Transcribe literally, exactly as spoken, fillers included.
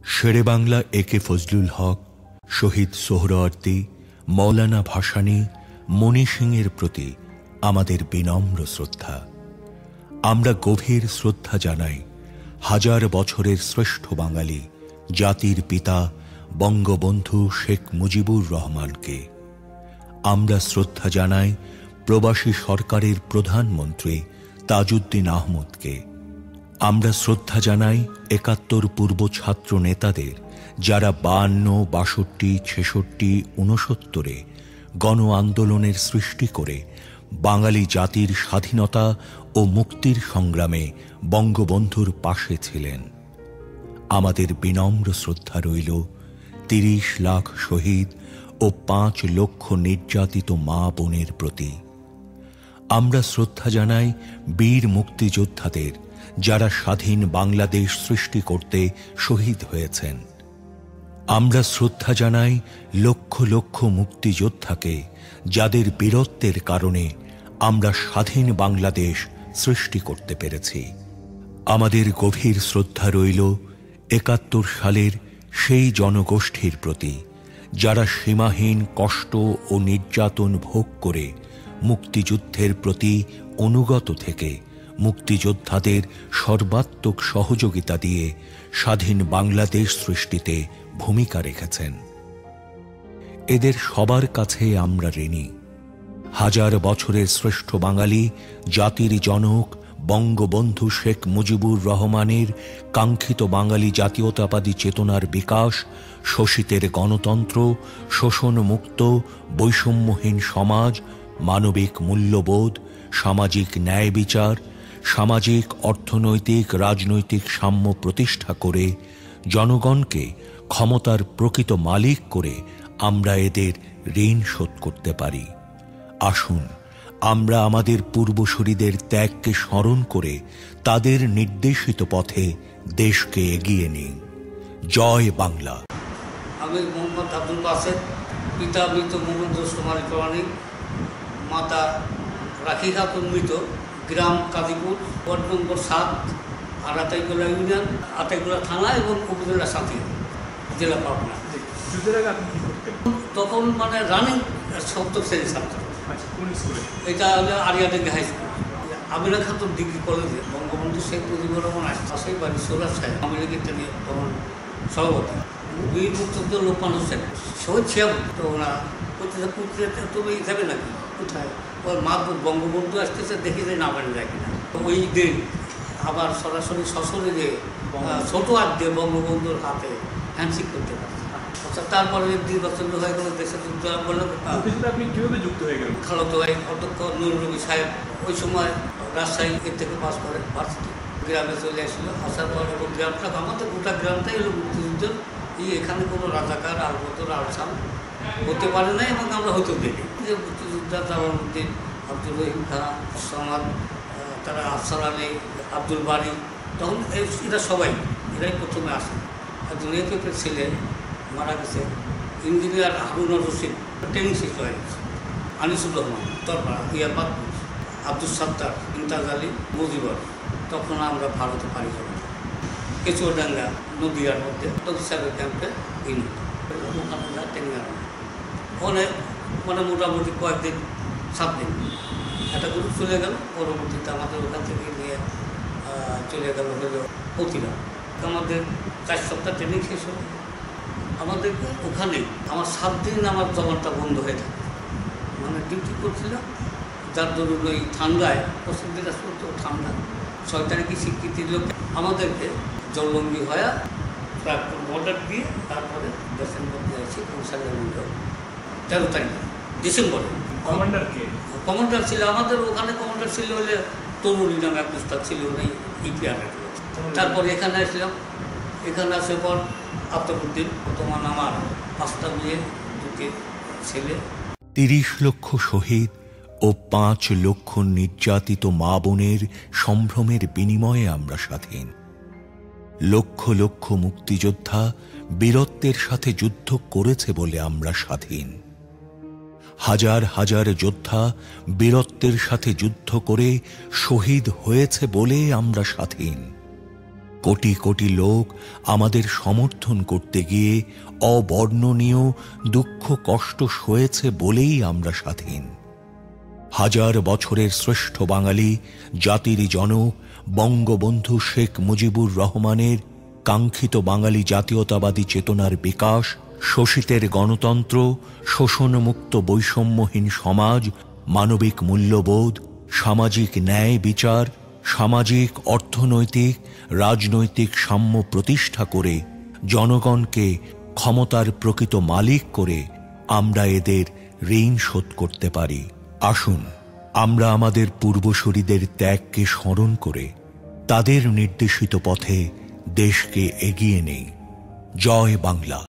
শেরে বাংলা এ কে ফজলুল হক, শহীদ সোহরাওয়ার্দী, মৌলানা ভাসানী, মণি সিংয়ের প্রতি আমাদের বিনম্র শ্রদ্ধা। আমরা গভীর শ্রদ্ধা জানাই হাজার বছরের শ্রেষ্ঠ বাঙালি জাতির পিতা বঙ্গবন্ধু শেখ মুজিবুর রহমানকে। আমরা শ্রদ্ধা জানাই প্রবাসী সরকারের প্রধানমন্ত্রী তাজউদ্দিন আহমদকে। আমরা শ্রদ্ধা জানাই একাত্তর পূর্ব ছাত্র নেতাদের, যারা বায়ান্ন, বাষট্টি, ছেষট্টি, ঊনসত্তরে গণ আন্দোলনের সৃষ্টি করে বাঙালি জাতির স্বাধীনতা ও মুক্তির সংগ্রামে বঙ্গবন্ধুর পাশে ছিলেন। আমাদের বিনম্র শ্রদ্ধা রইল তিরিশ লাখ শহীদ ও পাঁচ লক্ষ নির্যাতিত মা বোনের প্রতি। আমরা শ্রদ্ধা জানাই বীর মুক্তিযোদ্ধাদের, যারা স্বাধীন বাংলাদেশ সৃষ্টি করতে শহীদ হয়েছেন। আমরা শ্রদ্ধা জানাই লক্ষ লক্ষ মুক্তিযোদ্ধাকে, যাদের বীরত্বের কারণে আমরা স্বাধীন বাংলাদেশ সৃষ্টি করতে পেরেছি। আমাদের গভীর শ্রদ্ধা রইল একাত্তর সালের সেই জনগোষ্ঠীর প্রতি, যারা সীমাহীন কষ্ট ও নির্যাতন ভোগ করে মুক্তিযুদ্ধের প্রতি অনুগত থেকে মুক্তিযোদ্ধাদের সর্বাত্মক সহযোগিতা দিয়ে স্বাধীন বাংলাদেশ সৃষ্টিতে ভূমিকা রেখেছেন। এদের সবার কাছে আমরা ঋণী। হাজার বছরের শ্রেষ্ঠ বাঙালি জাতির জনক বঙ্গবন্ধু শেখ মুজিবুর রহমানের কাঙ্ক্ষিত বাঙালি জাতীয়তাবাদী চেতনার বিকাশ, শোষিতের গণতন্ত্র, শোষণমুক্ত বৈষম্যহীন সমাজ, মানবিক মূল্যবোধ, সামাজিক ন্যায় বিচার, সামাজিক অর্থনৈতিক রাজনৈতিক সাম্য প্রতিষ্ঠা করে জনগণকে ক্ষমতার প্রকৃত মালিক করে আমরা এদের ঋণ শোধ করতে পারি। আসুন আমরা আমাদের পূর্বসূরীদের ত্যাগকে স্মরণ করে তাদের নির্দেশিত পথে দেশকে এগিয়ে নিই। জয় বাংলা। আমি মোহাম্মদ আব্দুল বাসেদ, পিতা মৃত মোহাম্মদ রোস্তমালী প্রামাণিক, মাতা রাখি খাতুন মৃত, গ্রাম কাজীপুর, ওয়ার্ড নম্বর সাত, আর আতাইকুলা ইউনিয়ন, আতাইকুলা থানা এবং উপজেলা সাথী, জেলা পাবনা। তখন মানে রানিং সপ্তম শ্রেণীর ছাত্র। এটা হলো Ariadanga high school, Amina Khatun degree কলেজে। বঙ্গবন্ধু শেখ মুজিবুর রহমান আসে বাড়ি সোলার সাহেব, আমি লেগে তিনি তখন সভাপতি। বীর মুক্তিযুদ্ধ লোকমান হোসেন শহীদ ছিয়াম, তো ওরা পুত্রে তুমি যাবে নাকি কোথায়? ওর মা বঙ্গবন্ধু আসতেছে, দেখি যে না বাড়ি যায় কিনা। ওই দিন আবার সরাসরি শ্বশুরে যে ছোট হাত দিয়ে বঙ্গবন্ধুর হাতে হ্যান্ডশেক করতে পারে। আচ্ছা, তারপরে নির্বাচন হয়ে গেল, দেশে যুক্ত বললেন। আপনি কীভাবে যুক্ত হয়ে গেলেন? খালতো ভাই অধ্যক্ষ নুরুল নবী সাহেব ওই সময় রাজশাহী এর থেকে পাস করে ভার্সিটি, গ্রামে চলে আসলো। আসার পর এবং গ্রামটা আমাদের গোটা গ্রামটাই হলো মুক্তিযুদ্ধের। এই এখানে কোনো রাজাকার আলবদর আলসাম হতে পারে না এবং আমরা হয়তো দেখি যে মুক্তিযোদ্ধা জালালউদ্দিন, আব্দুল রহিম খান, সমাদ, তারা আফসার আলী, আব্দুল বারি, তখন এরা সবাই এরাই প্রথমে আসে। একজন এপিপের ছেলে মারা গেছে, ইঞ্জিনিয়ার হারুনুর রশিদ ট্রেনিং শেষ হয়ে গেছে, আনিসুর রহমান তরপাড়া, ইয়ারবাদ, আব্দুল সাত্তার, ইমতাজ আলী, মুজিবর। তখন আমরা ভারতে পাড়ি করি, কেচুয়াডাঙ্গা নদীয়ার মধ্যে সাহেবের ক্যাম্পে ওখানে ট্রেনিং আর ওখানে মানে মোটামুটি কয়েকদিন, সাত দিন একটা গ্রুপ চলে গেল। পরবর্তীতে আমাদের ওখান থেকে নিয়ে চলে গেল হলো প্রতিরা। আমাদের চার সপ্তাহ ট্রেনিং শেষ হলো। আমাদের ওখানে আমার সাত দিন আমার জমাটা বন্ধ হয়ে থাকে, মানে ডিউটি করছিলাম। যার দরুন ওই ঠান্ডায়, পশ্চিম দিনাজপুর তো ঠান্ডা, ছয় তারিখে স্বীকৃতি দিল আমাদেরকে জলবন্দি হয়ে তারপর বর্ডার দিয়ে তারপরে দেশের মধ্যে আসি কৌশলের মধ্যে তেরো তারিখ ডিসেম্বরে। কমান্ডার কে? কমান্ডার ছিল আমাদের ওখানে, কমান্ডার ছিল হলে তরুণী নামে এক উস্তাদ ছিল, ওই ইপিআরের। তারপর এখানে আসলাম। এখানে আসার পর আফতাবউদ্দিন, বর্তমান আমার পাঁচটা মেয়ে, দুটি ছেলে। তিরিশ লক্ষ শহীদ ও পাঁচ লক্ষ নির্যাতিত মা বোনের সম্ভ্রমের বিনিময়ে আমরা স্বাধীন। লক্ষ লক্ষ মুক্তিযোদ্ধা বীরত্বের সাথে যুদ্ধ করেছে বলে আমরা স্বাধীন। হাজার হাজার যোদ্ধা বীরত্বের সাথে যুদ্ধ করে শহীদ হয়েছে বলে আমরা স্বাধীন। কোটি কোটি লোক আমাদের সমর্থন করতে গিয়ে অবর্ণনীয় দুঃখ কষ্ট সয়েছে বলেই আমরা স্বাধীন। হাজার বছরের শ্রেষ্ঠ বাঙালি জাতির জনক বঙ্গবন্ধু শেখ মুজিবুর রহমানের কাঙ্ক্ষিত বাঙালি জাতীয়তাবাদী চেতনার বিকাশ, শোষিতের গণতন্ত্র, শোষণমুক্ত বৈষম্যহীন সমাজ, মানবিক মূল্যবোধ, সামাজিক ন্যায় বিচার, সামাজিক অর্থনৈতিক রাজনৈতিক সাম্য প্রতিষ্ঠা করে জনগণকে ক্ষমতার প্রকৃত মালিক করে আমরা এদের ঋণ শোধ করতে পারি। আসুন আমরা আমাদের পূর্বসূরীদের ত্যাগকে স্মরণ করে তাদের নির্দেশিত পথে দেশকে এগিয়ে নেই। জয় বাংলা।